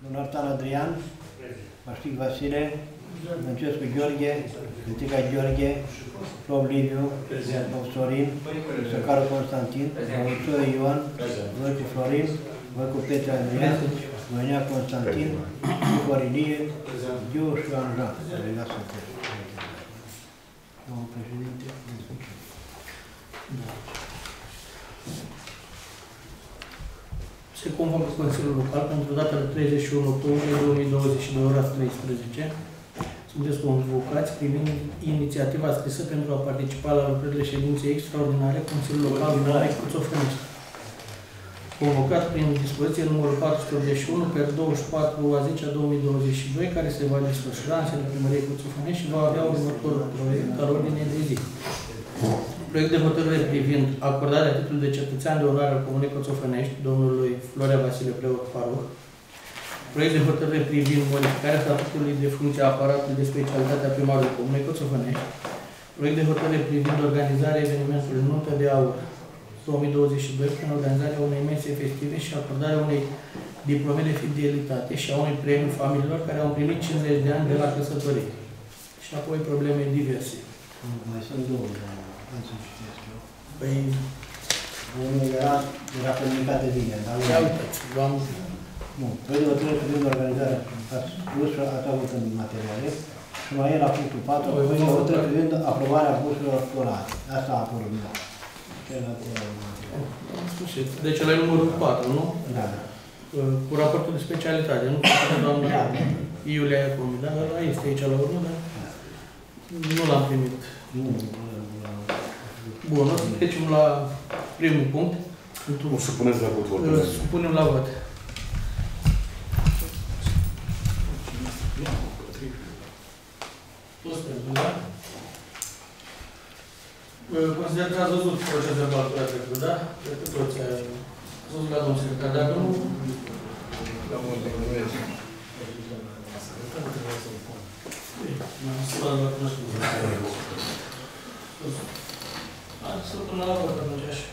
Artan Adrian, Maștic Vasile, Mâncescu Gheorghe, Critica Gheorghe, Flov Liviu, Sorin, Săcaru Constantin, Măuțoiu Ioan, Voicu Florin, Voicu Petre Adrian, Voinea Constantin, Corilie, Diu și Ioan Jean. Domnul președinte, se convocă Consiliul Local pentru data de 31 octombrie 2022, ora 13. Sunteți convocați privind inițiativa scrisă pentru a participa la lucrările ședinței extraordinare Consiliul Local Mare Cuțofănești. Convocat prin dispoziție numărul 481 pe 24 a 10 a 2022, care se va desfășura în sediul Primăriei Cuțofănești și va avea următorul proiect al ordinei de zi. Proiect de hotărâre privind acordarea titlului de cetățean de onoare al Comunei Coțofănești, domnului Florea Vasile Preot Paroh. Proiect de hotărâre privind modificarea statutului de funcție a aparatului de specialitate a primarului Comunei Coțofănești. Proiect de hotărâre privind organizarea evenimentului Nuntă de Aur 2022 prin organizarea unei mese festive și acordarea unei diplome de fidelitate și a unui premiu familiilor care au împlinit 50 de ani de la căsătorie. Și apoi probleme diverse. mai sunt două, nu să citesc eu. Păi, unul era comunicat de bine, dar ia uitați, v-am... nu. Păi de hotărâre privind organizarea, ați avut în materiale, și mai e la punctul 4, păi de hotărâre privind aprobarea burselor școlare. Asta a apărut nou. În sfârșit. Deci ăla e numărul 4, nu? Da. Cu raportul de specialitate, nu? Doamna Iulia Iacomi, dar ăla este aici la urmă, dar nu l-am primit. Bun, o să trecem la primul punct. O să puneți la vot. Supunem la vot. Toți pentru, da? Consider că ați văzut procesul verbal pe trecut, da? Cred că toți ați văzut la domnul secretar, dacă nu... La mult, nu merge. Să până la vot atunci așa.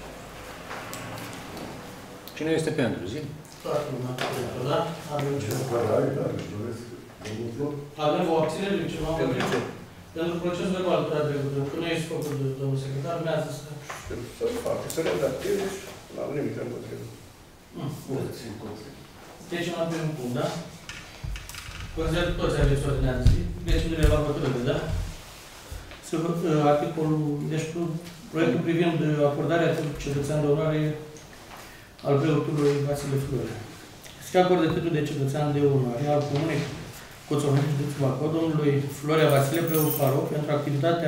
Cine este pentru zi? Toată lumea pentru, da? Avem ceva. Avem o abținere de ceva? Pentru procesul verbal pe trecut, că nu este făcut de domnul secretar, urmează să... Să-l facă, să redacteze și n-am nimic împotrivă. Deci am primul punct, da? Consider că toți aveți ordinea de zi. Deci nu le va hotărâre, da? Articolul, deci proiectul privind acordarea cetățean de onoare al preotului Vasile Florea. Se acordă titlul de cetățean de onoare al Comunei Coțofănești de Bacău, domnului Florea Vasile Preot Paroh, pentru activitatea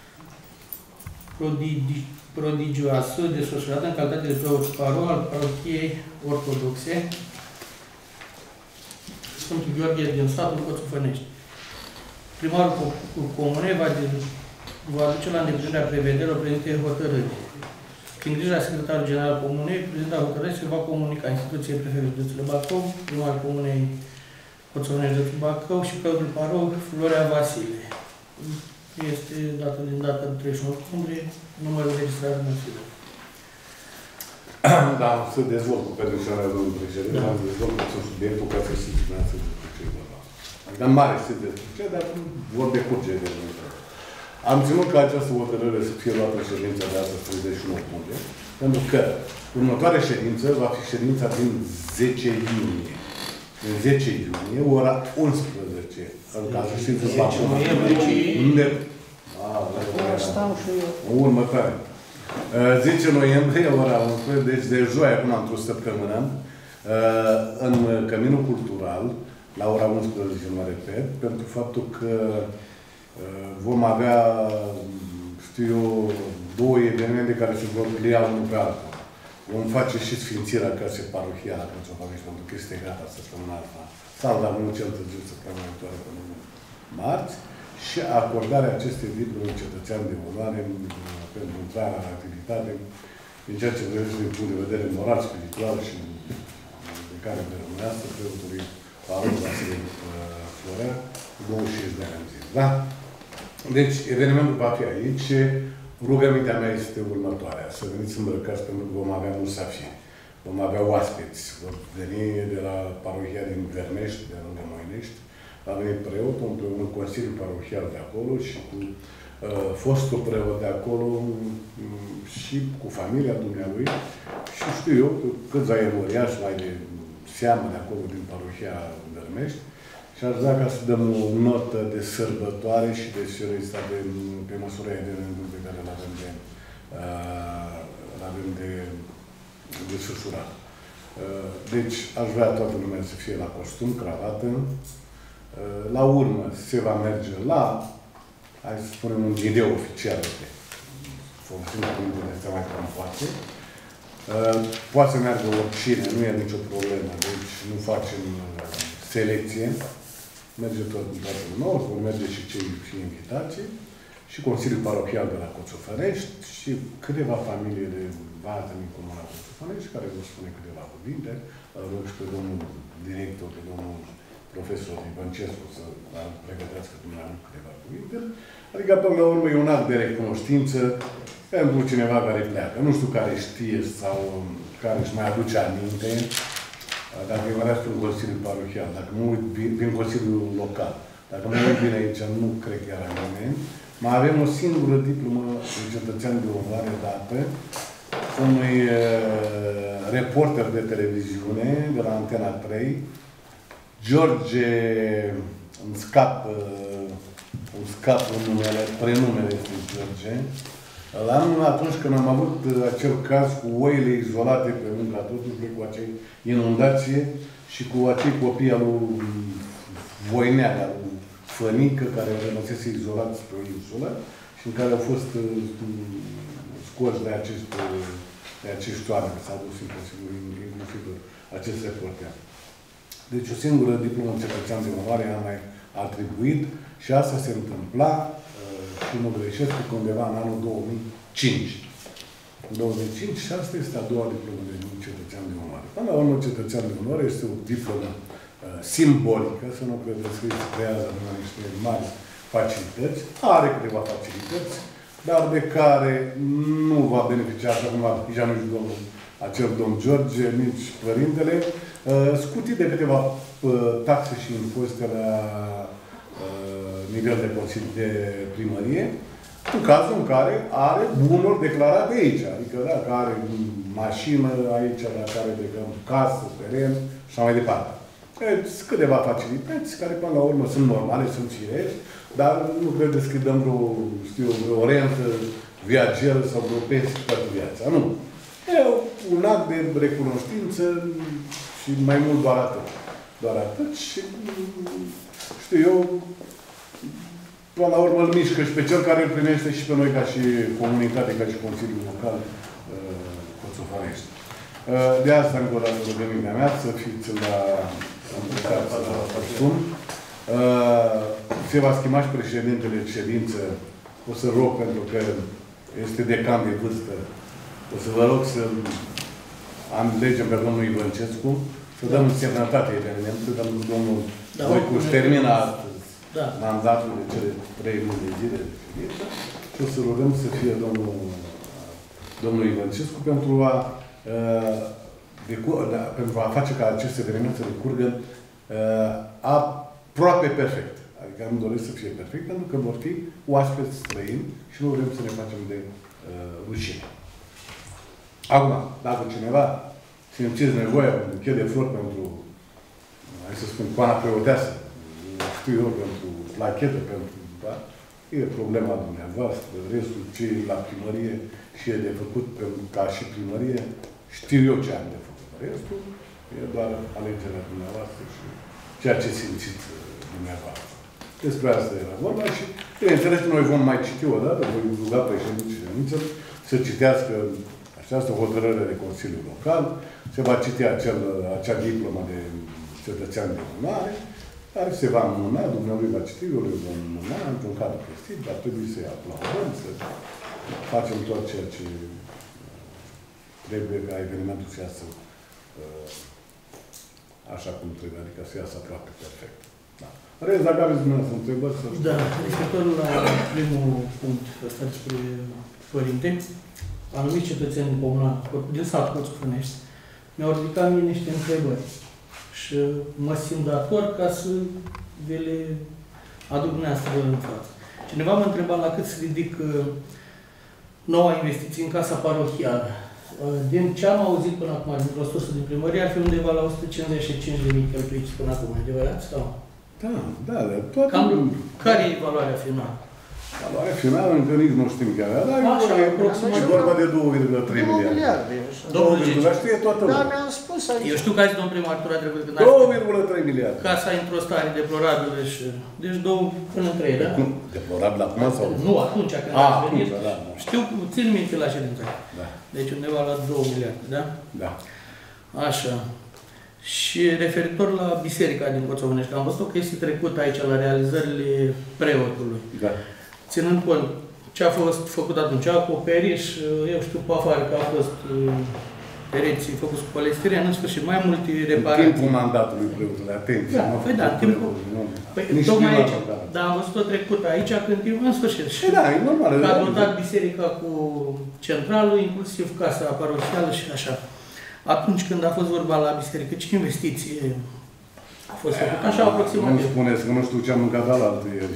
prodigioasă desfășurată în calitate de preot Paroh al parohiei ortodoxe Sfântul Gheorghe din satul Coțofănești. Primarul Comunei va duce la îndeplinirea prevederilor prezente hotărâri. Prin grija secretarului general al Comunei, prezenta hotărâri se va comunica instituției prefectului județului Bacău, primarul Comunei Coțofănești județul Bacău și preotul Paroh Florea Vasile. Este dată din data de 31 octombrie, numărul registrat în file. Da, să dezvolt cu permisiunea domnului președinte, am dezvolt cu subiectul ca să se ținească despre ce vorba. Adică în mare se despre ce, dar vor decurge de mult. Am ținut ca această hotărâre să fie luată în ședința de astăzi, 31 octombrie, pentru că următoarea ședință va fi ședința din 10 iunie. În 10 iunie, ora 11, în cazul științei unde... Stau și eu. Următoare. 10 noiembrie, ora 11, deci de joia până într-o săptămână, în Căminul Cultural, la ora 11, mă repet, pentru faptul că vom avea, știu eu, două evenimente care se vor plia unul pe altul. Vom face și sfințirea casei parohiale, pentru că este gata săptămâna asta. Sau, dar nu cel târziu, săptămâna viitoare, până marți, și acordarea acestei titluri cetățean de onoare pentru intrarea în activitate, în ceea ce privește din punct de vedere moral, spiritual și de care de rămânească, preotului Paroh Vasile Florea, 25 de ani în zi. Da? Deci, evenimentul va fi aici. Rugămintea mea este următoarea. Să veniți îmbrăcați pentru că vom avea musafiri. vom avea oaspeți. Vor veni de la parohia din Vermești, de lângă Moinești. Va veni preotul împreună cu Consiliul Parohial de acolo și cu fostul preot de acolo și cu familia dumnealui. Și știu eu câțiva eroriași mai de seamă de acolo din parohia Vermești. Și aș vrea ca să dăm o notă de sărbătoare și de seriozitate pe măsura de rândul pe care l-avem de desfășurat. Deci, aș vrea toată lumea să fie la costum, cravată. La urmă, se va merge la, hai să spunem, un video oficial, folosind cuvintele astea mai pompoase. Poate să meargă oricine, nu e nicio problemă, deci nu facem selecție. Merge tot în toată lumea, vor merge și cei invitații, și Consiliul Parohial de la Coțofănești, și câteva familii de bază din Comuna Coțofănești, care vor spune câteva cuvinte. Rog și pe domnul director, pe domnul profesor Ivăncescu să pregătească dumneavoastră câteva cuvinte. Adică, până la urmă, e un act de recunoștință pentru cineva care pleacă. Nu știu care știe sau care își mai aduce aminte, dacă e mai un Consiliu Parohial, dacă mă uit prin Consiliul Local, dacă mă uit bine aici, nu cred că era nimeni, mai avem o singură diplomă de cetățean de onoare dată unui reporter de televiziune de la Antena 3, George, îmi scap numele, prenumele este George. Atunci când am avut acel caz cu oile izolate pe lângă totuși, cu acei inundație și cu acei copii al lui Voineaga, al lui Fănică, care rămăsese izolați pe o insulă și în care au fost scoși de acești oameni. S-a dus inclusiv acest reporter. Deci o singură diplomă cetățean de onoare am mai atribuit și asta se întâmpla, și nu greșesc, undeva în anul 2005. În 2005 și asta este a doua diplomă de cetățean de onoare. Până la urmă, cetățean de onoare este o diplomă simbolică, să nu credeți că se creează niște mari facilități, are câteva facilități, dar de care nu va beneficia, așa cum a deja nici acel domn George, nici părintele, scutit de câteva taxe și impozite la nivel de Consiliu de Primărie, în cazul în care are bunuri declarate aici. Adică dacă are mașină aici, dacă are de casă, teren și mai departe. Sunt câteva facilități care până la urmă sunt normale, sunt firești, dar nu credeți că dăm vreo rentă viageră sau vreo pensie toată viața. Nu. E un act de recunoștință și mai mult doar atât. Doar atât și știu eu, până la urmă îl mișcă și pe cel care îl primește și pe noi ca și comunitate, ca și Consiliul Local Coțofănești. De asta, încă o dată, rugămintea mea, să fiți la costum. Se va schimba și președintele de ședință. O să rog, pentru că este decan de vârstă, o să vă rog să alegem pe domnul Ivăncescu, să dăm semnătate evenimentul, pentru că domnul Voicuș termină astăzi mandatul de cele 3 luni de zile de ședință și o să rugăm să fie domnul Ivăncescu pentru a face ca aceste evenimente să decurgă aproape perfect. Adică am dorit să fie perfect, pentru că vor fi oaspeți străini și nu vrem să ne facem de rușine. Acum, dacă cineva simțiți nevoia de buchet de flori pentru, hai să spun, coana preoteasă, știu eu, pentru plachetă, pentru, da? E problema dumneavoastră. Restul ce e la primărie și e de făcut ca și primărie, știu eu ce am de făcut. Restul e doar alegerea dumneavoastră și ceea ce simțiți dumneavoastră. Despre asta era vorba și, bineînțeles, noi vom mai citi o dată, voi ruga președintele să citească această hotărâre de Consiliul Local, se va citi acea diplomă de cetățean de onoare, care se va înmâna, dumneavoastră va citi, eu le vom înmâna într-un cadru festiv, dar trebuie să-i aplaudăm, să facem tot ceea ce trebuie ca evenimentul să iasă așa cum trebuie, adică să iasă aproape perfect. Da. Rez, dacă aveți dumneavoastră întrebări, să spun. Da, referitor la primul punct ăsta despre părinte, anumiți cetățeni din comuna, din satul Coțofănești, mi-au ridicat mie niște întrebări. Și mă simt dator ca să vi le aduc dumneavoastră în față. Cineva m-a întrebat la cât se ridică noua investiție în casa parohială. Din ce am auzit până acum, dintr-o sursă din primărie, ar fi undeva la 155.000 cheltuiți până acum, adevărat? Sau? Da, toate... Cam care e valoarea finală? Valoarea finală încă nici nu știm chiar, dar e vorba de 2,3 miliarde. 2,3 știe toată lumea. Da, mi-am spus aici. Eu știu că azi domn primar tura trecut când 2,3 miliarde. casa într-o stare deplorabilă și... Deci 2 până în 3, da? Deplorabil acum sau? Nu, atunci când ați venit. Da. Știu, țin minte la ședința. Da. Deci undeva la 2 miliarde, da? Da. Așa. Și referitor la biserica din Coțovănești, am văzut că este trecut aici la realizările preotului. Da. Ținând cont ce a fost făcut atunci, acoperiș, eu știu pe afară că a fost pereții făcuți cu polistiren, în sfârșit, mai multe reparații. În timpul mandatului preotului, atenție. Da, păi da, în timpul... Păi tocmai aici, dar am văzut-o trecut aici, când în sfârșit. Și da, e normal. a dotat biserica cu centrală, inclusiv casa parohială și așa. Atunci când a fost vorba la biserică, ce investiție a fost făcută? Așa aproximativ. Nu spuneți că nu știu ce am mâncat la altă ieri.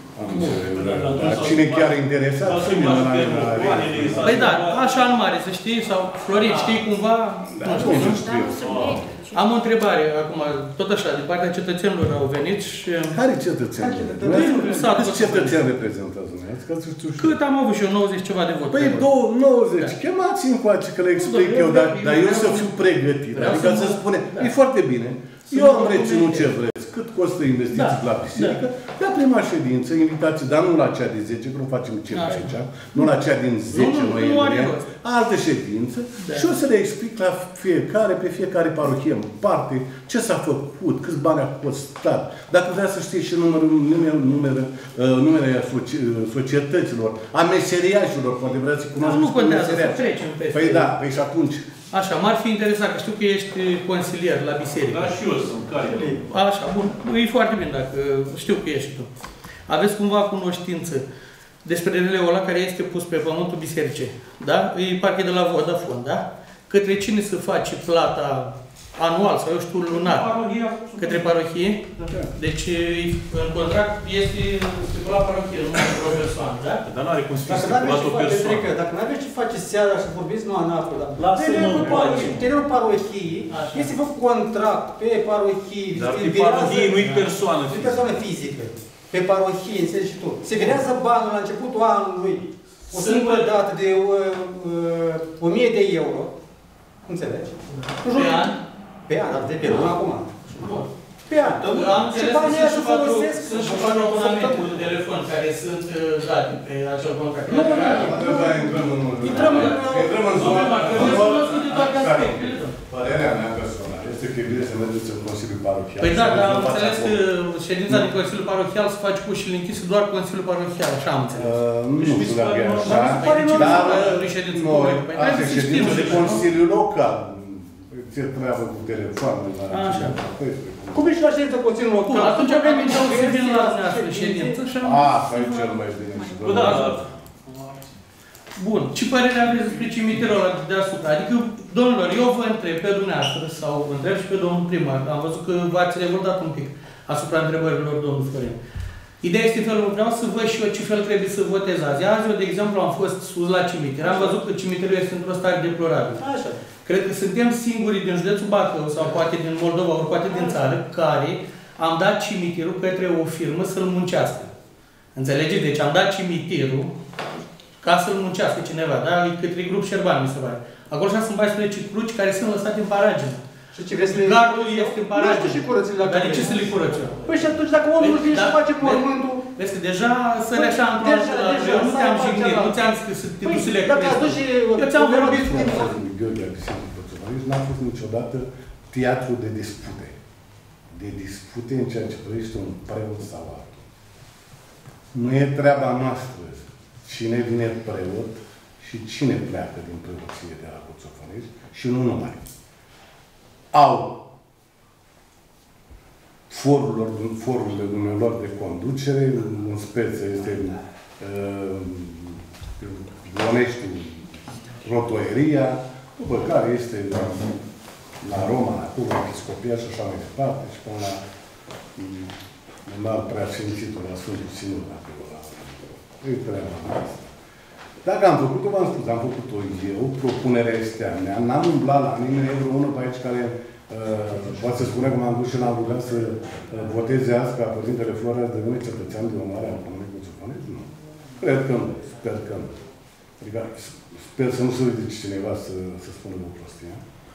Cine chiar e interesat, Păi da, așa în mare, să știi, sau Florin, știi cumva? Nu știu. Am o întrebare acum, tot așa, din partea cetățenilor au venit și... Care cetățeni? Câți cetățeni reprezentați dumneavoastră? Cât am avut și eu, 90 ceva de vot. Păi 90, chemați-mi cu aceea că le explic eu, dar eu să fiu pregătit. Adică să spune, e foarte bine. Eu am reținut ce vreți, cât costă investiții la biserică, la prima ședință, invitații, dar nu la cea de 10, că nu facem circa aici, nu la cea din 10 noiembrie, altă ședință, și o să le explic la fiecare, pe fiecare parohie în parte, ce s-a făcut, câți bani a costat, dacă vrea să știe și numele societăților, a meseriașilor, poate vrea să cunoaște. Nu contează, să trecem peste. Păi da, păi și atunci. Așa, m-ar fi interesat, că știu că ești consilier la biserică. Da, și eu sunt. Așa, bun. E foarte bine dacă știu că ești tu. Aveți cumva cunoștință despre releul ăla care este pus pe pământul bisericii, da? E parcă de la Vodafone, da? Către cine se face plata anual sau eu știu lunar? Către parohie? Deci în contract este stipulat parohie, nu o persoană, da? Dar nu are cum să fie stipulat o persoană. Dacă nu aveți ce faceți seara și vorbiți, nu anapă, dar Terenul parohiei este făcut contract pe parohie. Dar pe parohie nu-i persoană fizică. Nu-i persoană fizică. Pe parohie, înțelegi și tu. Se vedează banul la începutul anului, o singură dată de 1000 de euro. Înțelegi? Pe an? Pe an, dar de pe lună acum. Pe an. Și banii ăia se folosesc. Sunt și abonamente cu telefon care sunt date pe acel contract. Intrăm în zona. Părerea mea personală este că e bine să mergeți în Consiliul Parohial. Păi da, dar am înțeles că ședința din Consiliul Parohial se face cu ușile închise doar Consiliul Parohial, așa am înțeles. Nu știu dacă e așa, dar asta e ședință de Consiliu Local. Ce treabă cu telefonul. Așa. Cum ești la ședință Consiliul Local? Bun, atunci avem intrat să vin la dumneavoastră ședință și am... Asta e cel mai bine și Bun. Ce părere aveți despre cimitirul ăla deasupra? Adică, domnilor, eu vă întreb pe dumneavoastră sau întreb și pe domnul primar. Am văzut că v-ați revoltat un pic asupra întrebărilor domnului Florin. Ideea este felul, vreau să văd și eu ce fel trebuie să votez azi. Azi eu, de exemplu, am fost sus la cimitir. Am văzut că cimitirul este într-o stare deplorabilă. Așa. Cred că suntem singurii din județul Bacău sau poate din Moldova, ori poate din țară, care am dat cimitirul către o firmă să-l muncească. Înțelegeți? Deci am dat cimitirul ca să-l muncească cineva, da? Către grup Șerban, mi se pare. Acolo așa sunt bani spre cicluci care sunt lăsate în paragină. Și ce vreți să le... Gardul este în paragină. Nu știu și curățile la Dar de ce să le curățe? Păi și atunci dacă omul vine și face mormântul... Vezi că deja sări așa într-o altă la eu nu te-am jignit, nu ți-am zis că să te duci să le crezi. Eu ți-am vorbit cu tine. N-a fost niciodată teatru de dispute. De dispute în ceea ce privește un preot sau altul. Nu e treaba noastră cine vine preot și cine pleacă din preoție de la Coțofănești și nu numai. Au forurile dumnealor de conducere, în speță este Ionești, Rotoieria, după care este la Roma, acolo, la Episcopia și așa mai departe, și până la un alt preasfințitul, la Sfântul Sinod, acolo, la treaba asta. Dacă am făcut-o, v-am spus, am făcut-o eu, propunerea este a mea, n-am umblat la nimeni, e vreunul pe aici care poate să spune că m-am dus și n-am rugat să voteze azi ca Părintele Florea să devină cetățean de onoare al Comunei Conțufanezi? Nu. Cred că nu. Sper că nu. Adică sper să nu se ridice cineva să spună o prostie.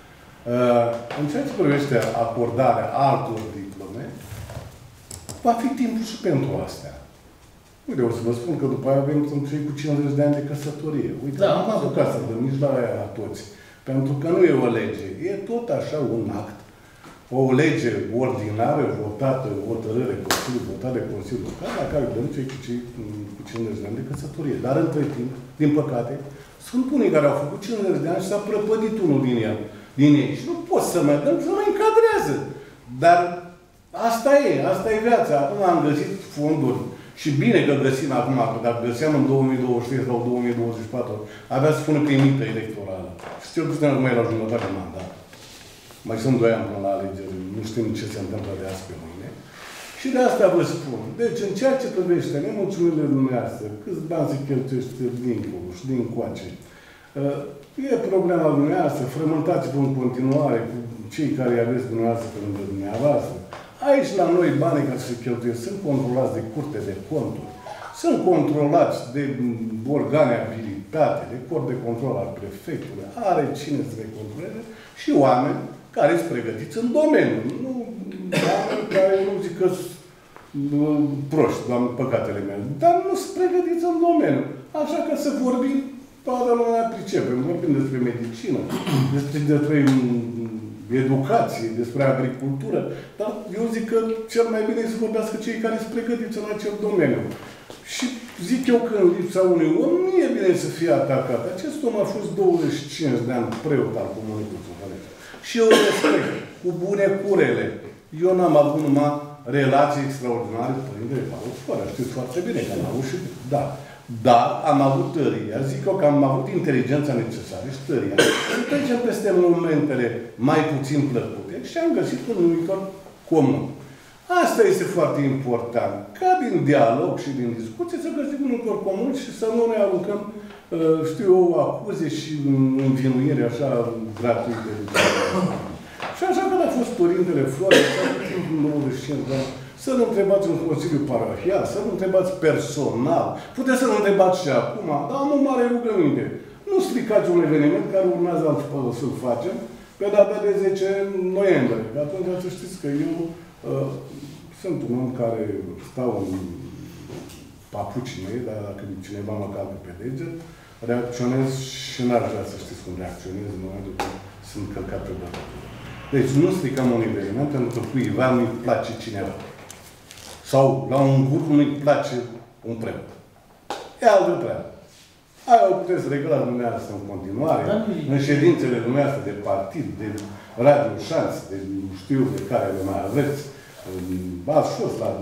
În ceea ce privește acordarea altor diplome, va fi timpul și pentru astea. Uite, o să vă spun că după aia avem cei cu 50 de ani de căsătorie. Uite, Da, am apucat să dăm nici la aia la toți. Pentru că nu e o lege. E tot așa un act. O lege ordinară, votată, hotărâre Consiliului, votată de Consiliul Local, la care dăm cei cu 50 de ani de căsătorie. Dar între timp, din păcate, sunt unii care au făcut 50 de ani și s-a prăpădit unul din ei. Și nu pot să mai dăm, să mai încadrează. Dar asta e viața. Acum am găsit fonduri. Și bine că găsim acum, că dacă găseam în 2023 sau 2024, avea să spună că e mită electorală. Și cel puțin acum e la jumătate de mandat. Mai sunt 2 ani până la alegeri, nu știm ce se întâmplă de azi pe mâine. Și de asta vă spun. Deci, în ceea ce privește nemulțumirile dumneavoastră, câți bani se cheltuiește dincolo și din coace, e problema dumneavoastră, frământați-vă în continuare cu cei care îi aveți dumneavoastră pe lângă dumneavoastră. Aici, la noi, banii care se cheltuie sunt controlați de curte de conturi, sunt controlați de organe abilitate, de corp de control al prefectului, are cine să le controleze și oameni care sunt pregătiți în domeniu. Nu oameni care nu zic că sunt proști, Doamne, păcatele mele, dar nu sunt pregătiți în domeniu. Așa că să vorbim, toată lumea pricepem. Vorbim despre medicină, despre educație, despre agricultură, dar eu zic că cel mai bine e să vorbească cei care sunt pregătiți în acel domeniu. Și zic eu că în lipsa unui om nu e bine să fie atacat. Acest om a fost 25 de ani preot al Comunei Conțufanezi. Și eu respect, cu bune curele. Eu n-am avut numai relații extraordinare cu Părintele Paul Florea. Știți foarte bine că am avut și... Da. Dar am avut tăria, zic eu că am avut inteligența necesară și tăria. Și trecem peste momentele mai puțin plăcute și am găsit un numitor comun. Asta este foarte important. Ca din dialog și din discuție să găsim un numitor comun și să nu ne aruncăm, știu eu, acuze și învinuire așa gratuite. Și așa că a fost Părintele Florea, s-a făcut 95 de ani. Să-l întrebați în Consiliul Parahial, să-l întrebați personal. Puteți să-l întrebați și acum, dar am o mare rugăminte. Nu stricați un eveniment care urmează să-l facem pe data de 10 noiembrie. Că atunci să știți că eu sunt un om care stau în papucii mei, dar dacă cineva mă calcă pe deget, reacționez și n-ar vrea să știți cum reacționez în momentul când sunt călcat pe bătătură. Deci nu stricăm un eveniment pentru că cuiva nu-i place cineva. Sau la un grup nu-i place un preot. E altă treabă. Aia o puteți regla dumneavoastră în continuare, în ședințele dumneavoastră de partid, de Radio Șanț, de știu de care le mai aveți. Ați fost la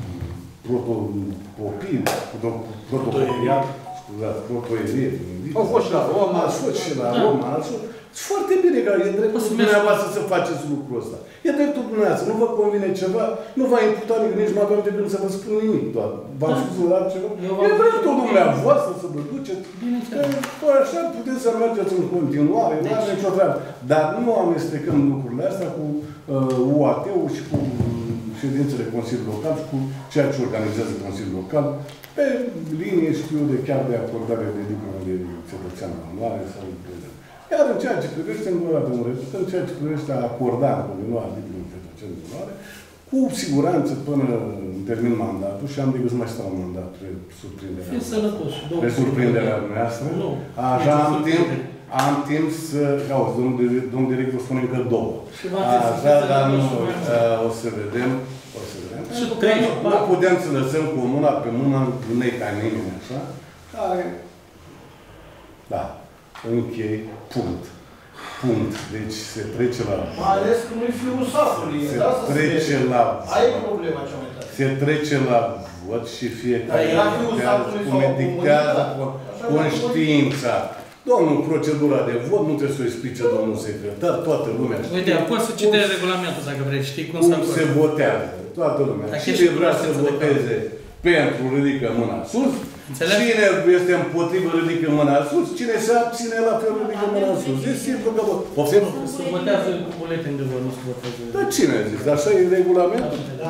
protoierie. Au fost și la Roma. Ați fost și la Roma. Foarte bine că e dreptul dumneavoastră să faceți lucrul ăsta. E dreptul dumneavoastră. Nu vă convine ceva, nu va imputa nici măcar de gând să vă spun nimic. V-am spus la ceva. E dreptul dumneavoastră să vă duceți. Așa puteți să mergeți în continuare, nu are nicio treabă. Dar nu amestecăm lucrurile astea cu UAT-ul și cu ședințele Consiliului Local și cu ceea ce organizează Consiliul Local pe linie, știu de chiar de acordare de diplome de cetățean de onoare sau de... Iar în ceea ce privește, în ceea ce privește a acorda în continuare diplome de cetățean de onoare, cu siguranță până termin mandatul și am de gând să mai stau în mandat pe surprinderea. Fiți sănătos. Pe surprinderea noastră. Așa am timp să... Auzi, domnul director spune încă 2. Așa, dar nu, o să vedem. Și 3, nu putem să lăsăm cu mâna pe mână, nu-i ca nimeni, așa, care... Da. Închei, punct. Deci se trece la... Mai ales că nu-i fiul satului. Se trece la... Aia e problema cea mai tare. Se trece la vot și fiecare cum dictează conștiința. Domnul, procedura de vot, nu trebuie să o explice domnul secretar, toată lumea știe. Uite, poți să citești regulamentul dacă vrei, știi cum se votează, toată lumea. Cine vrea să voteze pentru, ridică mâna sus. Cine este împotrivă, ridică mâna sus. Cine se abține, la fel, ridică mâna sus. E simplu că vot. Se votează cu buletin de vot, nu se votează. Dar cine a zis? Așa e regulamentul? Da,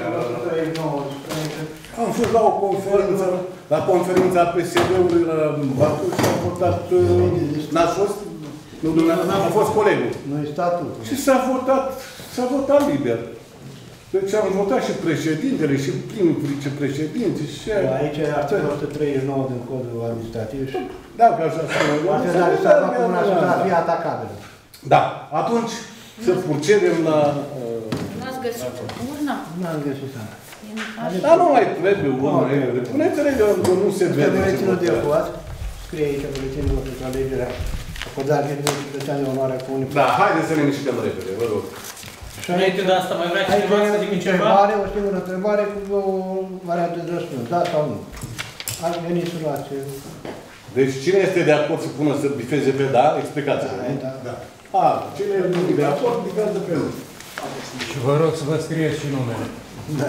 am fost la o conferință, la conferința PSD-ului la Bacău și a votat, n-ați fost? Nu, dumneavoastră, a fost colegul. Nu e statutul. Și s-a votat liber. Deci am votat și președintele, și primul vicepreședinte, și... Aici e articolul 139 din Codul Administrativ și... Da, că așa spune. Asta cu una să fie atacabilă. Da, atunci să procedem la... N-ați găsit urna? N-am găsit asta. Dar nu mai trebuie urna. Puneți-le că nu se vede. Buletinul de vot, scrie aici buletinul pentru alegerea acordare de cetățean de onoare cu unii. Da, haideți să ne mișcăm repede, vă rog. Și înainte de asta mai vrea cineva să zică ceva? O singură întrebare cu o variantă de răspuns, da sau nu? Ați venit să luați... Deci cine este de acord să pună să bifeze pe da? Explicați-vă. Da. Cine e de acord, bifează pe nu. Și vă rog să vă scrieți și numele. Da.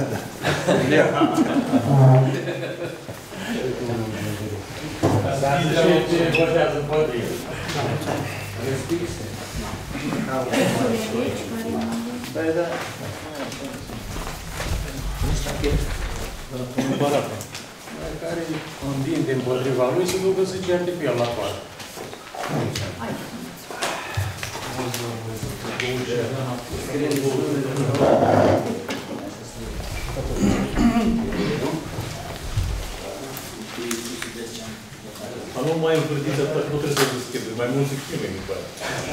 Votează împotrivă. Care convine împotriva lui și ducă să certe pe el la toate. Nu mai învârtiți atât, nu trebuie să se schimbe, mai mult se schimbe după aia.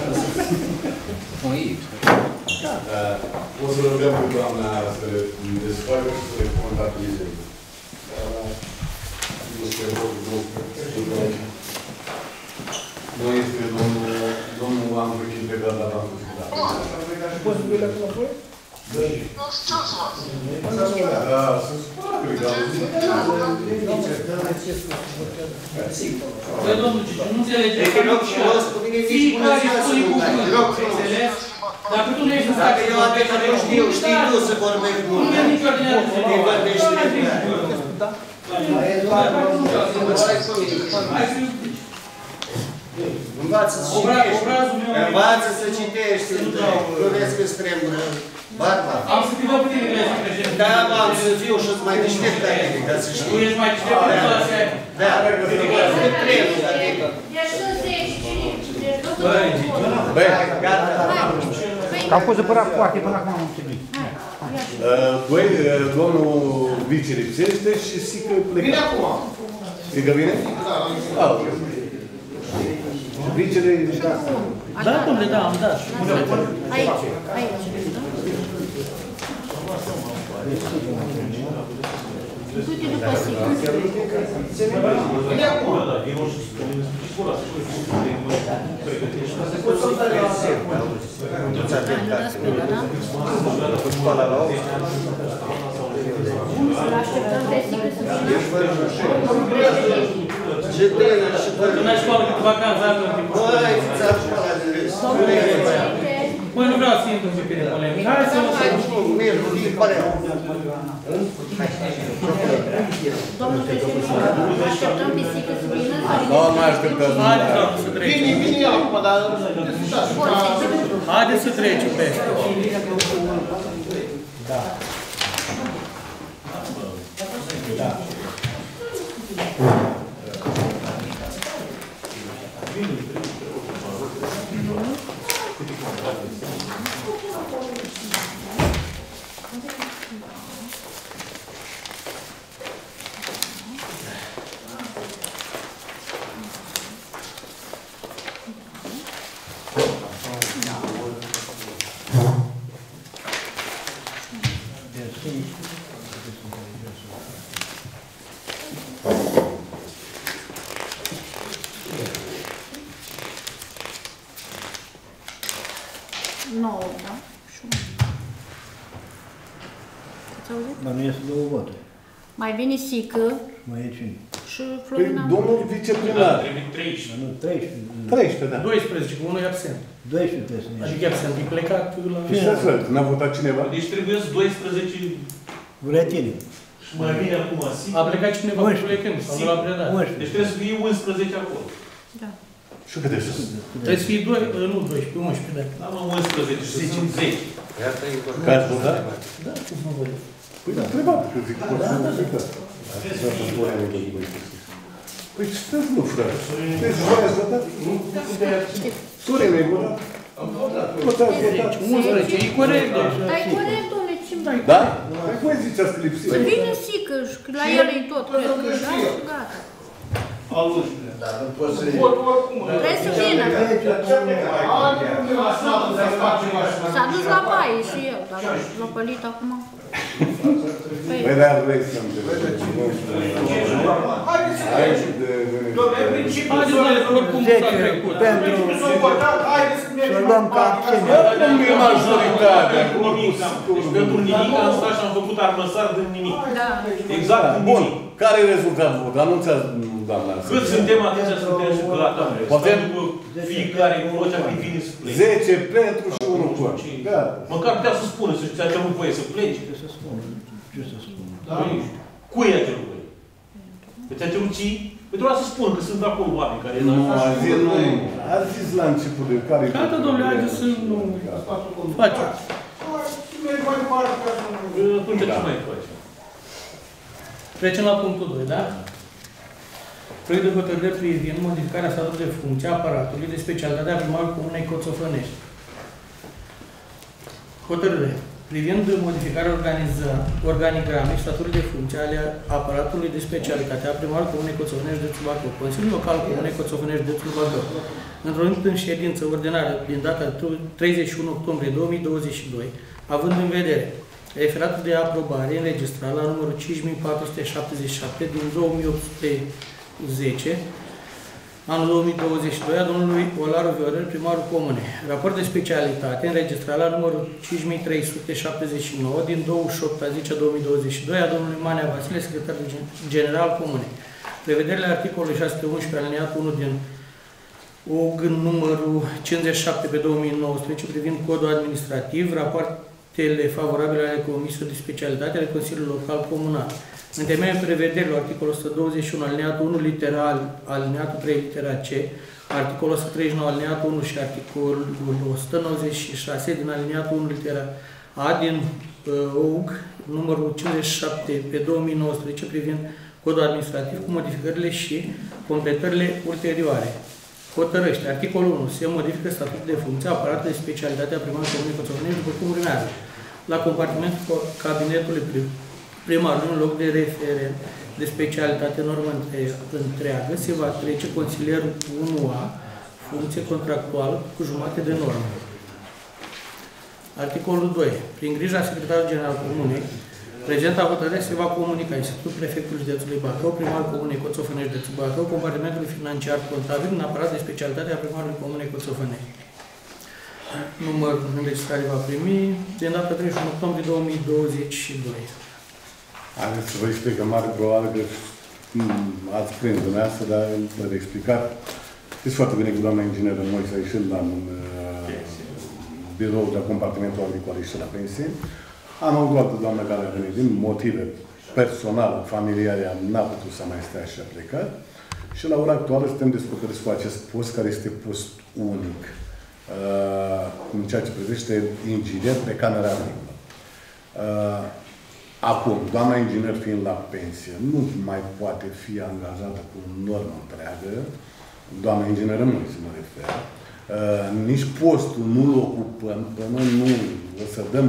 O să rugăm pe doamna să desfacă și să le contabilizeze. Nu este domnul Andruchin pe care l-am făcut. Poți să vei la cum apoi? Da. Da, sunt supărat, cred că am zis. Băi, domnul Cici, nu înțelege că fiecare spune cuvânt, înțeles? Dacă tu nu ești în stare să vorbești, eu știi tu să vorbești mult. Nu e nici ordinea de zi. Hai să Învață să citești. Învață să citești. Nu vezi că strem barba. am să te văd pe tine engleză, președinte. Da, am să fiu și să mai deștept ca tine, ca să Tu știi. ești mai deștept pe toate aia. Da, nu trebuie ca tine. Deci sunt 10, cine? Băi, Gata. Că am fost supărat foarte până acum am înțeles. băi, domnul vice lipsește și Sică plecă. Vine acum. Sică vine? Da, ok. Vicele e da. Da, domnule, da, am dat. Aici, aici. Du-te după Sigur. Vine acum. Îl așteptăm pe Sigur să vină. Ce tânăr și Tu n-ai școală câte vacanță am în timpul. băi, ți-a școala de râs. Băi, nu vreau să intru în pe polemic. Hai să lăsăm. Mircu, din părerea. Domnul președinte, așteptăm pe Sigur să vină. Nu, mai așteptăm. Haideți, doamnă, să trecem. Vine el acum, dar... Haideți să trecem peste. Da. Da. Nouă, da? Și unu. Ați auzit? Dar nu ies două voturi. Mai vine Sică Mai e cine? Și Păi, Florina. domnul viceprimar. Trebuie 13. Nu, 13. 13, da. 12, că unul e absent. 12 trebuie să ne Adică e absent, e plecat la... Și ce fel? N-a votat cineva? Deci trebuie 12 buletine. și mai vine acum A plecat cineva cu plecând sau nu l-a predat. 11. Deci trebuie să fie 11 acolo. Da. Și câte sunt? Trebuie să fie 2, nu 12, 11, da. Da, mă, 11 și sunt 10. Că ați votat? Da, cum nu voi. Păi da, întrebat, că zic, poți să nu zic asta. Păi ce stă, nu, frate? Deci voi ați votat? Sorin, ai votat? Toți ați votat? 11, e corect, deja. Dar e corect, domnule, ce mai? Da? Păi voi ziceați că lipsit. Bine, sică, că la el e tot, cred că da, gata. Dar nu poți să... Trebuie să vină. S-a dus la baie și el, dar l-a pălit acum. Păi dar vrei să îmi Aici de... Haideți, oricum s-a trecut. Pentru să luăm ca abținere. Nu e majoritatea. Deci pentru nimic am stat și am făcut armăsar din nimic. Da. Exact din Bun. nimic. Care e rezultatul vot? Anunțați, doamna. Cât suntem atâția, suntem și gata. Poate fiecare cu vocea că vine să plece. 10 pentru și 1 cu. Gata. Măcar putea să spună, să ți-a cerut voie să pleci. Ce să spun? Ce să spun? Cui i-a cerut voie? Că ți-a cerut cii? Păi trebuia să spun că sunt acolo oameni care... Nu, a zis la început de care... Gata, domnule, haideți să nu faceți. Atunci ce mai faci? Trecem la punctul 2, da? Proiect de hotărâre privind modificarea statului de funcție a aparatului de specialitate a primarului Comunei Coțofănești. Hotărâre privind modificarea organigramei statului de funcție ale aparatului de specialitate a primarului Comunei Coțofănești de Bacău. Consiliul Local Comunei Coțofănești de Bacău, într-o ședință ordinară din data 31 octombrie 2022, având în vedere referatul de aprobare înregistrat la numărul 5477 din 2810, anul 2022, a domnului Olaru Viorel, primarul comunei. Raport de specialitate înregistrat la numărul 5379 din 28/10/2022, a domnului Manea Vasile, secretar general comunei. Prevederile articolului 611 aliniat 1 din OG numărul 57/2019 privind codul administrativ, rapoartele favorabile ale Comisiei de Specialitate ale Consiliului Local Comunal. În temeiul prevederilor articolul 121 alineatul 1 literal alineatul 3 litera C, articolul 139 alineatul 1 și articolul 196 din alineatul 1 litera A din OUG numărul 57/2019 privind codul administrativ cu modificările și completările ulterioare. Hotărăște. Articolul 1. Se modifică statutul de funcție a aparatului de specialitate a primarului Comunei Coțofănești după cum urmează. La compartimentul cabinetului primarului, în loc de referent de specialitate normă întreagă, se va trece consilierul 1A, funcție contractuală cu jumătate de normă. Articolul 2. Prin grija secretarului general comunei, prezenta hotărâre se va comunica Institutul Prefectului Județului Bacău, primarul Comunei Coțofănești de Bacău, compartimentului financiar contabil în aparat de specialitate a primarului Comunei Coțofănești. Numărul înregistrare va primi din data 31 octombrie 2022. Haideți să vă explic că mare probabil că ați prins dumneavoastră, dar vă de explicat. Știți foarte bine că doamna ingineră Moise a ieșit la birou de compartimentul agricol și la pensie. Am avut o altă doamnă care a venit din motive personale, familiale, n-a putut să mai stea și a plecat. Și la ora actuală suntem descoperiți cu acest post, care este post unic în ceea ce privește inginer pe camera agricolă. Acum, doamna inginer fiind la pensie, nu mai poate fi angajată cu normă întreagă, doamna ingineră nu se mă refer, nici postul nu-l ocupăm până nu o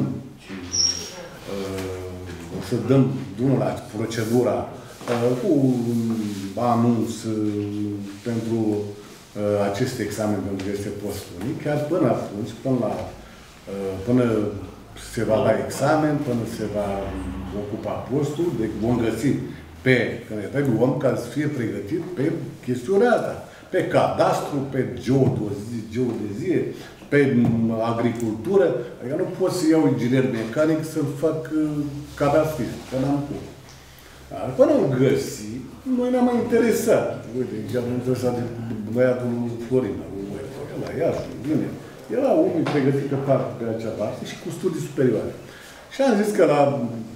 să dăm drumul la procedura cu anunț pentru acest examen, pentru că este postul unic, chiar până atunci, până se va da examen, până se va ocupa postul, deci vom găsi pe om ca să fie pregătit pe chestiunea asta. Pe cadastru, pe geodezie, pe agricultură. Adică nu pot să iau inginer mecanic să fac cadastrist, că n-am cum. După nu găsi, noi ne-am mai interesat. Uite, chiar am interesat de băiatul Florin, la Iași, bine. Era unul pregătit pe acea parte și cu studii superioare. Și am zis că la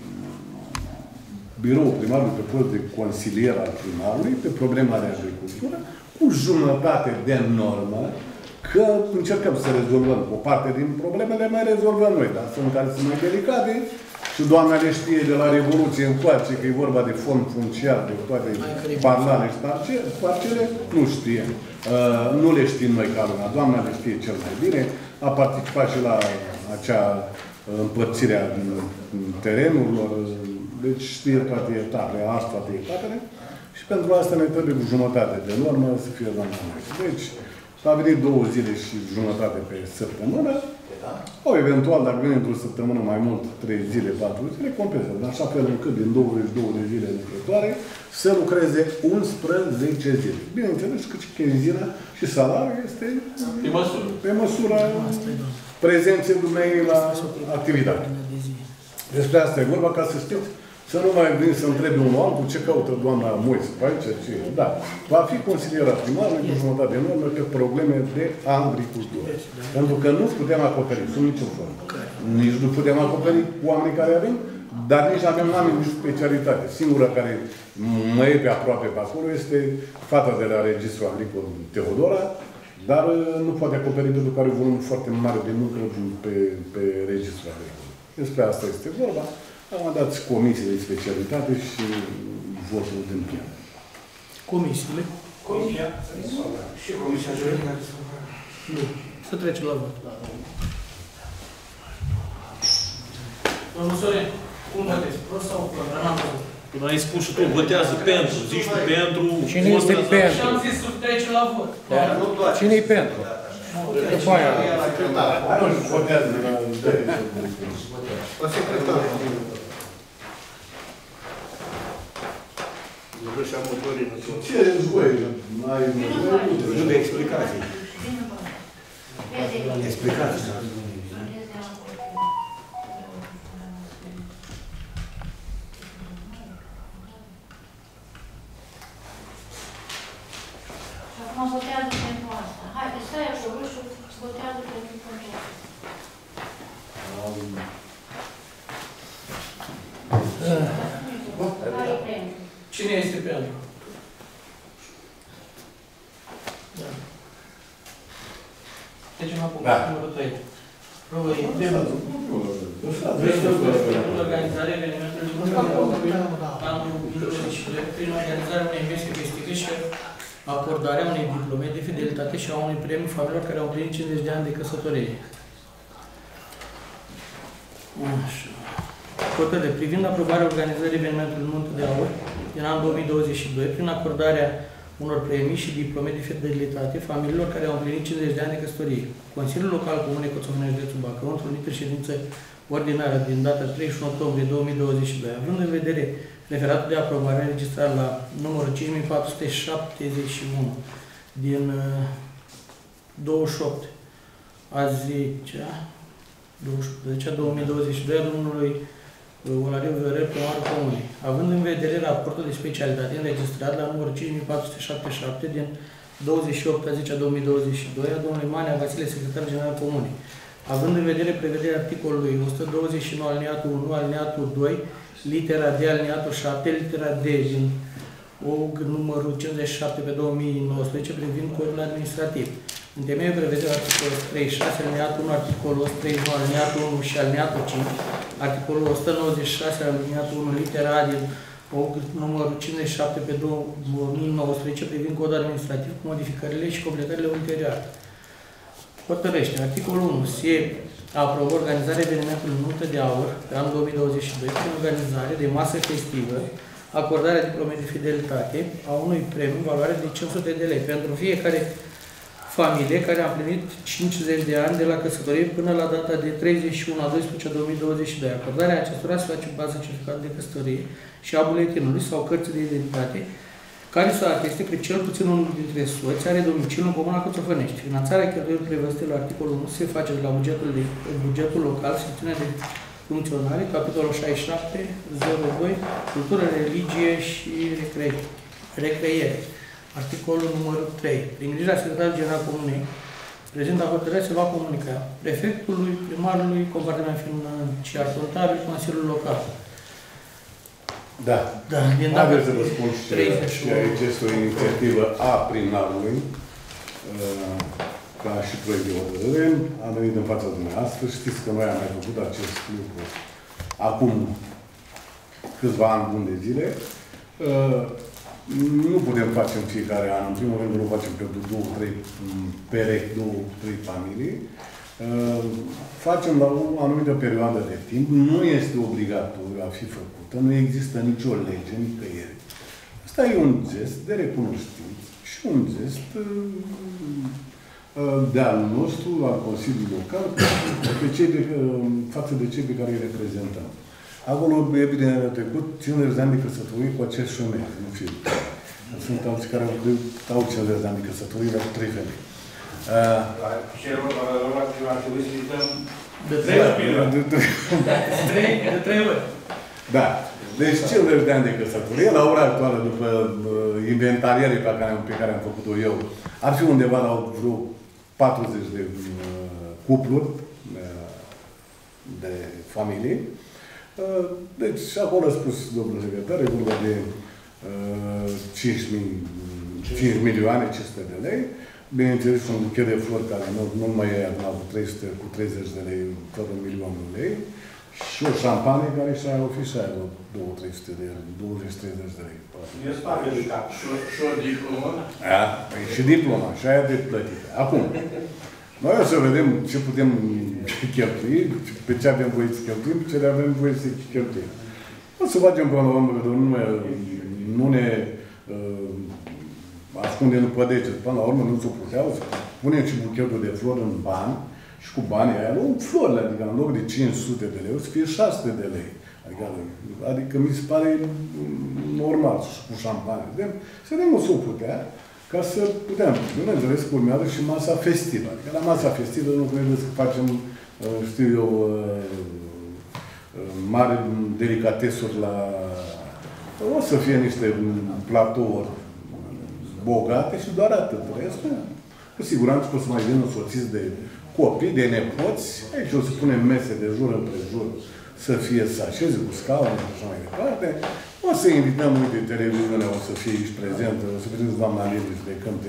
biroul primarului, pe post de consilier al primarului, pe problema de agricultură, cu jumătate de normă, că încercăm să rezolvăm. O parte din problemele mai rezolvăm noi, dar sunt care sunt mai delicate și doamna le știe de la Revoluție încoace că e vorba de fond funciar, de toate parlale și parcele, nu știe. Nu le știm noi ca lumea. Doamna le știe cel mai bine. A participat și la acea împărțire a terenurilor. Deci știe toate etapele, azi toate etapele. Și pentru asta ne trebuie jumătate de normă să fie doamna noi. Deci, a venit 2 zile și jumătate pe săptămână. Sau eventual, dacă vine într-o săptămână mai mult, 3 zile, 4 zile, compensează. În așa fel încât din 22 de zile lucrătoare să lucreze 11 zile. Bineînțeles că și chenzina și salariul este pe măsura prezenței dumneavoastră la activitate. Despre asta e vorba, ca să știți, să nu mai vin să întrebe unul altul ce caută doamna Moise pe aici, ce... Da, va fi consilierat primarului cu jumătate de normă pe probleme de agricultură. Pentru că nu putem acoperi, sub nicio formă. Nici nu putem acoperi oamenii care avem, dar nici avem nici specialitate. Singura care mă e pe aproape pe acolo este fata de la Registrul Agricol Teodora, dar nu poate acoperi pentru că are volum foarte mare de muncă pe Registrul Agricol. Despre asta este vorba. Am dat comisiile de specialitate și votul din pian. Comisiile? Comisia? Și Comisia Juridică? Nu. Să trecem la vot. Domnul Sorin, cum votezi? Prost sau prost? Tu n-ai spus și tu, votează pentru. Zici tu pentru. Cine este pentru? Și am zis să trecem la vot. Cine-i pentru? După aia. Nu votează la ce voi? Nu de explicații. Explicații. Acum votează pentru asta. Hai, stai acolo și votează pentru asta. Cine este pentru? Da. Trecem acum, numărul 3. Organizarea evenimentului anul 2022 prin organizarea unei mese festivice și acordarea unei diplome de fidelitate și a unui premiu familiilor care au împlinit 50 de ani de căsătorie. Așa. Hotărâre privind aprobarea organizării evenimentului Munte de Aur din anul 2022 prin acordarea unor premii și diplome de fidelitate familiilor care au împlinit 50 de ani de căsătorie. Consiliul Local Comunei Coțomenea Județul Bacău, întrunit în ședință ordinară din data 31 octombrie 2022, având în vedere referatul de aprobare înregistrat la numărul 5471 din 28 a 10/2022 a domnului Olariu Viorel, primarul Comunei. Având în vedere raportul de specialitate înregistrat la numărul 5477 din 28 a 10/2022 a domnului Manea Vasile, secretar general Comunei. Având în vedere prevederea articolului 129 alineatul 1, alineatul 2, litera D, alineatul 7, litera D din OG numărul 57 pe 2019 privind codul administrativ. În temeiul prevederea articolul 36, alineatul 1, articolul 131, alineatul 1 și alineatul 5, articolul 196, alineatul 1, litera A din OG numărul 57 pe 2019 privind codul administrativ cu modificările și completările ulterioare. Hotărăște. Articolul 1. Se aprobă organizarea evenimentului Nuntă de Aur pe anul 2022 prin organizare de masă festivă, acordarea diplomei de fidelitate a unui premiu în valoare de 500 de lei pentru fiecare familie care a împlinit 50 de ani de la căsătorie până la data de 31/12/2022. Acordarea acestora se face în baza certificatului de căsătorie și a buletinului sau cărții de identitate care să ateste că cel puțin unul dintre soți are domiciliul în Comuna Cotrofănești. Finanțarea cheltuielor prevăzute la articolul 1 se face de la bugetul local, secțiunea de funcționale, capitolul 6702, cultură, religie și recreere. Articolul numărul 3. Prin grija secretarului general comunei, prezenta hotărâre se va comunica prefectului, primarului, compartiment financiar contabil, Consiliul Local. Da. Da, din Haideți să vă spun și aici este o inițiativă a primarului, ca și proiect de hotărâre. Am venit în fața dumneavoastră. Știți că noi am mai făcut acest lucru acum câțiva ani buni de zile. Nu putem face în fiecare an. În primul rând nu facem pentru 2-3 perechi, 2-3 familii. Facem la o anumită perioadă de timp. Nu este obligatoriu a fi făcută. Nu există nicio lege, nicăieri. Asta e un gest de recunoștință și un gest de-al nostru, al Consiliului Local, față de cei pe care îi reprezentăm. Acolo, evident, a trecut 50 de ani de căsătorie cu acești șomeri, nu fiu. Sunt alții care au 50 de ani de căsătorie, dar cu 3 femei. Și ar trebui să uităm de 3 ori. Da. Deci 50 de ani de căsătorie, la ora actuală, după inventarierii pe care am făcut-o eu, ar fi undeva la vreo 40 de cupluri de familii. Deci, acolo a spus domnul secretar, e vorba de 5 milioane 500 de lei. Bineînțeles, un buchet de flori care nu mai e cu 300, cu 30 de lei, tot 1 milion de lei. Și o șampanie care și-a ofișat 200-300 de lei, 20-30 de lei. Și o diplomă? Și diploma, și aia de plătită. Acum, noi o să vedem ce putem cheltui, pe ce avem voie să cheltuim, pe ce le avem voie să cheltuim. O să facem până la urmă, că nu ne ascundem după deget. Până la urmă nu se putea, o să punem și buchetul de flori în bani și cu banii aia luăm flori, adică în loc de 500 de lei, o să fie 600 de lei. Adică mi se pare normal și cu șampanie. Să vedem o să o putea, ca să putem. Bineînțeles că urmează și masa festivă. Adică la masa festivă nu trebuie să facem, știu eu, mari delicatesuri la... O să fie niște platouri bogate și doar atât. Restul, cu siguranță că o să mai vină însoțiți de copii, de nepoți. Aici o să punem mese de jur împrejur să fie să așeze cu scaune și așa mai departe. O să invităm, uite, televiziunea o să fie aici prezentă, o să vedeți doamna Lili de cânte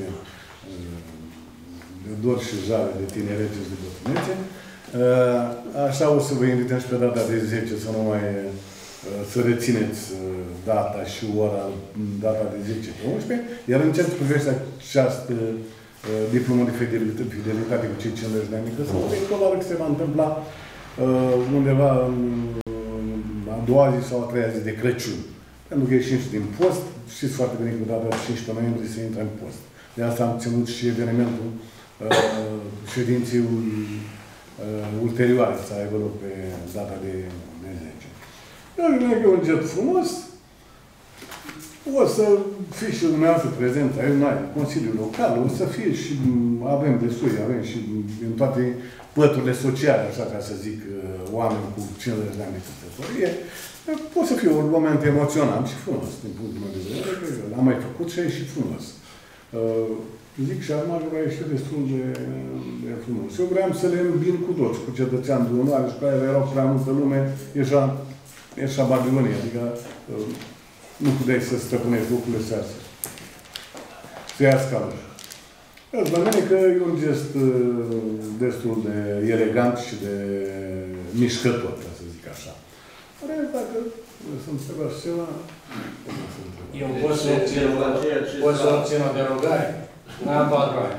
de dor și jale, de tinerețe și de bătrânețe. Așa o să vă invităm și pe data de 10 să nu mai să rețineți data și ora, data de 10-11, iar în ceea ce privește această diplomă de fidelitate cu cei 50 de ani de căsătorie, probabil că se va întâmpla undeva a doua zi sau a treia zi de Crăciun. Pentru că ieșim și din post, știți foarte bine că data de 15 noiembrie se intră în post. De asta am ținut și evenimentul ședinței ulterioare să aibă loc pe data de 10. Eu cred că e un jet frumos. O să fie și dumneavoastră prezent aici, Consiliul Local, o să fie și avem destui, avem și în toate păturile sociale, așa ca să zic, oameni cu 50 de ani de căsătorie. Poate să fie un moment emoționant și frumos, din punctul meu de vedere, că l-am mai făcut și a ieșit frumos. Zic și armajul a ieșit destul de frumos. Eu vreau să le îmbin cu toți, cu cetățean de onoare și cu aia erau prea multă lume, ieșa Babilonia, adică nu puteai să stăpânești lucrurile să ia scală. Îți mănână că e un gest destul de elegant și de mișcător, ca să zic așa. Dar dacă să întrebați ceva, eu pot să obțin o derogare? N-am 4 ani.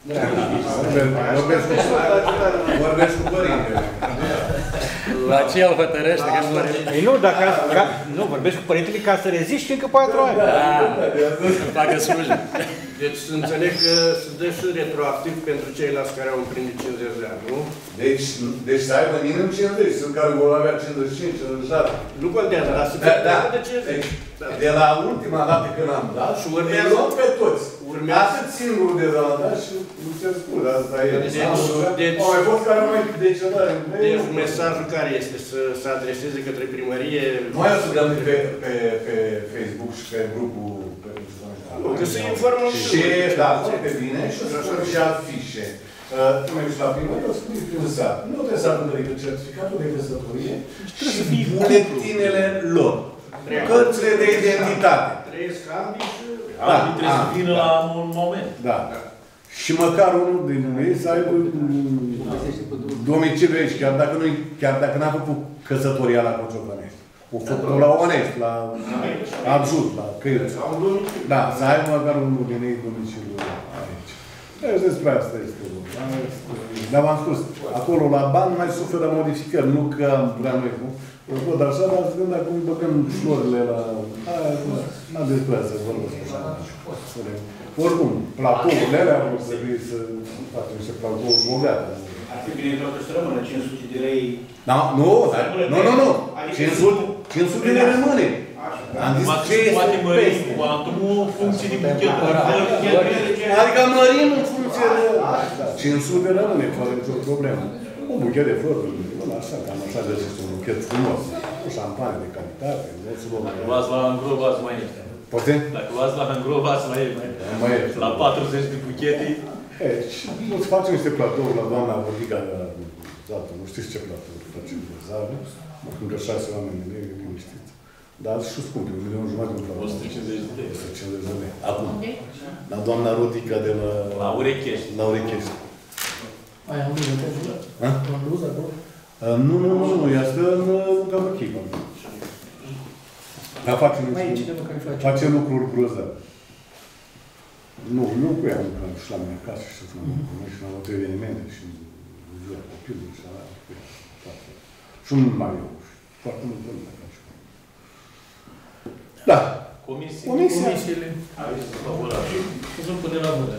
Vorbesc cu părintele. La ce el hotărăște? Ei nu, dacă nu, vorbești cu părintele ca să reziști încă 4 ani. Să facă slujbe. Deci să înțeleg că se dă și retroactiv pentru ceilalți care au împlinit 50 de ani, nu? Deci să aibă minim 50, sunt care vor avea 55, 57. Nu contează, dar să fie de 50. De la ultima dată când am dat, și le luăm pe toți. primează. Atât singurul de la dat și nu ți scuze, asta e. Deci, au mai fost care au mai decedat. Deci mesajul care este? Să se adreseze către primărie? Noi o să dăm pe Facebook și pe grupul Că să informăm și, da, foarte bine, și o să spun și afișe. Tu mergi la primărie, o să scrii prin sat. Nu trebuie să aibă decât certificatul de căsătorie și buletinele lor. Cărțile de identitate. Trăiesc ambii și... Ambii trebuie să vină la un moment. Da. Și măcar unul din ei să aibă domiciliu aici, chiar dacă n-a făcut căsătoria la Cociocănești. O făcut la Onești, la Adjut, la Căiuț. Da, să aibă măcar unul din ei domiciliu aici. Deci despre asta este vorba. Dar v-am spus, acolo la bani mai suferă modificări, nu că am vrea noi cu. O văd așa, dar să gând dacă băgăm florile la... N-a despre asta să vorbesc așa. Oricum, platourile alea vor trebui să facem niște platouri bogate. Ar fi bine toată să rămână 500 de lei. Da, nu, nu. 500 de lei rămâne. Am zis ce poate mări cuantumul în funcție de buchetul. Adică mărim în funcție de... 500 rămâne, fără nicio problemă. Un buchet de flori, așa, cam așa găsești un buchet frumos. Cu șampanie de calitate, Dacă luați la Angro, v-ați mai ieftin. Poate? Dacă luați la Angro, v-ați mai ieftin. La 40 de buchete. Și îți facem niște platouri la doamna Vodica de la Zaltă. Nu știți ce platouri facem de Zaltă? Încă 6 oameni de lei, liniștiți. Dar și scumpe, 1,5 milion de platou. 150 de lei. 150 de lei. Acum. La doamna Rodica de la... La Urechești. La Urechești. Aia am luză acolo? Am luză acolo? Nu, ea stă în Gabăchivă. Dar face lucruri grozave. Nu cu ea, și la mine acasă, și și la multe evenimente, și în ziua copilului, și la și un Mario, foarte multă lume. Da. Comisiile. O să pune la vot.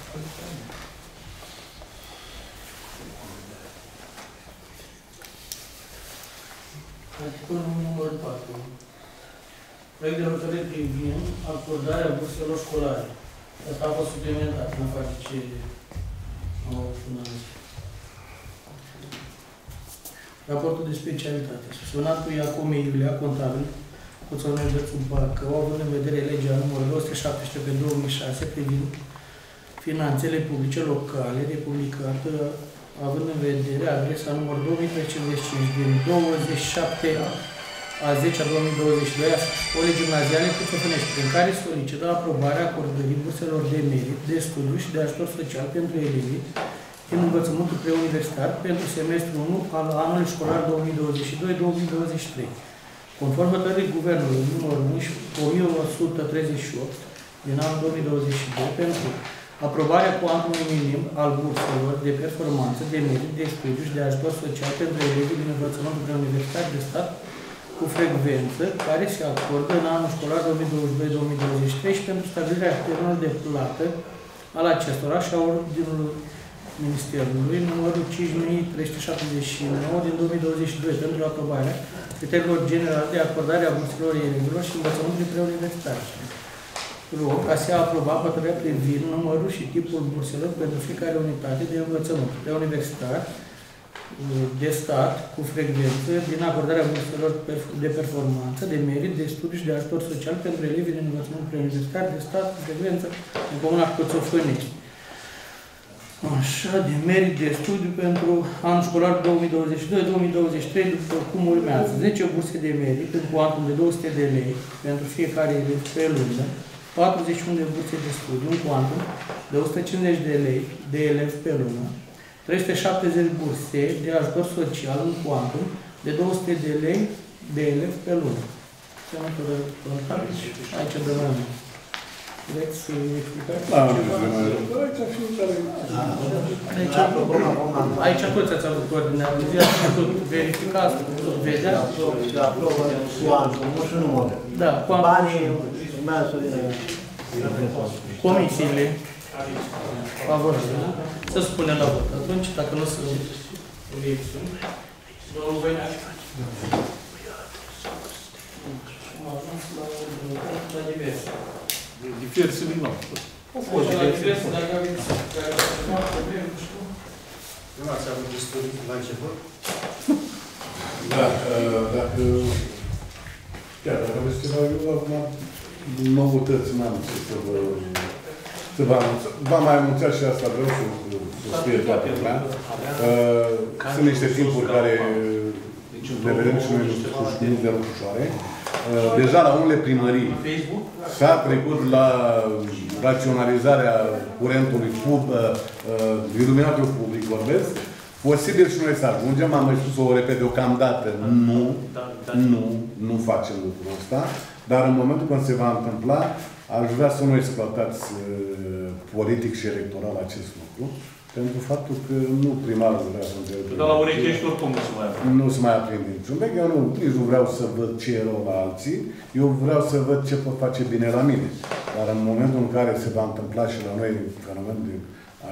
Articolul numărul 4. Proiect de hotărâre privind acordarea burselor școlare. Asta a fost suplimentat, nu face ce au fundat. Raportul de specialitate. Sunatul Iacomei Iulia, contabil, cu țările județul Bacău, având în vedere legea numărul 217 pe 2006 privind finanțele publice locale, republicată, având în vedere adresa numărul 2355 din 27 a 10 a 2022 a școlii gimnaziale Cociocănești, prin care solicită aprobarea acordării burselor de merit, de studiu și de ajutor social pentru elevii din învățământul preuniversitar pentru semestrul 1 al anului școlar 2022-2023. Conform hotărârii Guvernului numărul 1138 din anul 2022 pentru aprobarea cuantumului minim al burselor de performanță, de merit, de studiu și de ajutor social pentru elevii din învățământul preuniversitar de stat cu frecvență, care se acordă în anul școlar 2022-2023 și pentru stabilirea termenului de plată al acestora și a ordinului Ministerului numărul 5379 din 2022 pentru aprobarea criteriilor generale de acordare a burselor elevilor și învățământului preuniversitar. Rog ca se aproba hotărârea privind numărul și tipul burselor pentru fiecare unitate de învățământ preuniversitar de stat cu frecvență din acordarea burselor de performanță, de merit, de studiu și de ajutor social pentru elevii din învățământ preuniversitar de stat cu frecvență în comuna Cociocănești. Așa, de merit de studiu pentru anul școlar 2022-2023, după cum urmează. 10 burse de merit în cuantum de 200 de lei pentru fiecare elev pe lună, 41 de burse de studiu în cuantum de 150 de lei de elev pe lună, 370 burse de ajutor social în cuantum de 200 de lei de elev pe lună. Aici dăm mai mult. Vreți să explicați ceva? Aici toți ați avut ordinea de zi, ați tot verificat, tot vedea. Da, cuantumul și numărul. Da, banii urmează comisiile favorabile. Să spunem la vot. Atunci, dacă nu sunt obiecțiuni, domnul Voinaș. Am ajuns la diverse. Diverse din nou. Au fost diverse. Dacă aveți probleme, nu știu. Nu ați avut discuții la început? Da, dacă... Chiar dacă aveți ceva, eu acum noutăți n-am ce să vă anunț. V-am mai anunțat și asta, vreau să scrie toată lumea. Sunt niște timpuri care le vedem și noi nu de ușoare. Deja la unele primării s-a trecut la raționalizarea curentului iluminatul public, vorbesc. Posibil și noi să ajungem, am mai spus-o repede deocamdată, nu facem lucrul ăsta, dar în momentul când se va întâmpla, aș vrea să nu exploatați politic și electoral acest lucru, pentru faptul că nu primarul vrea să înțelege. Dar la urechești oricum nu se mai aprinde. Nu se mai aprinde niciun bec. Eu nici nu vreau să văd ce e rău la alții, eu vreau să văd ce pot face bine la mine. Dar în momentul în care se va întâmpla și la noi fenomenul de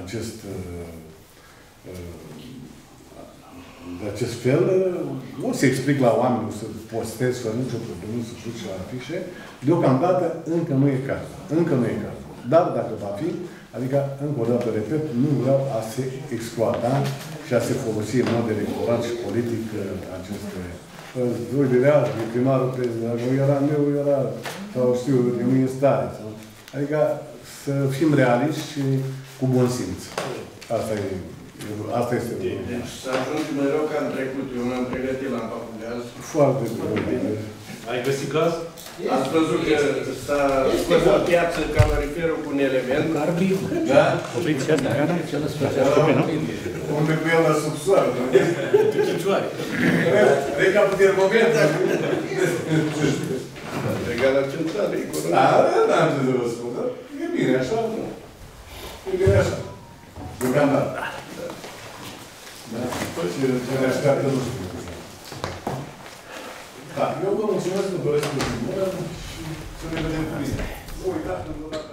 acest fel, o să explic la oameni, o să postez fără nicio problemă, să duc și la afișe. Deocamdată încă nu e cazul. Încă nu e cazul. Dar dacă va fi, adică, încă o dată, repet, nu vreau a se exploata și a se folosi în mod electoral și politic aceste... Uite, de azi, primarul prezident, nu era, sau știu, de nu e stare. Adică să fim realiști și cu bun simț. Asta este Deci să ajungi mereu ca în trecut. Eu m-am pregătit la Papugaz. Foarte bine. Ai găsit gaz? Ați văzut că s-a scos la piață caloriferul cu un element. Da? Opriți și asta, gata? Ce lăsă Unde cu el la subsoară. Chicioare. Rega pe termometru. Rega la centrală, e corona. Da, am zis de vă spun, dar e bine așa, nu? E bine așa. Deocamdată. Da? Ce ne așteaptă, nu știu. Da, eu vă mulțumesc, vă doresc o zi bună și să ne vedem cu bine. Nu uitați,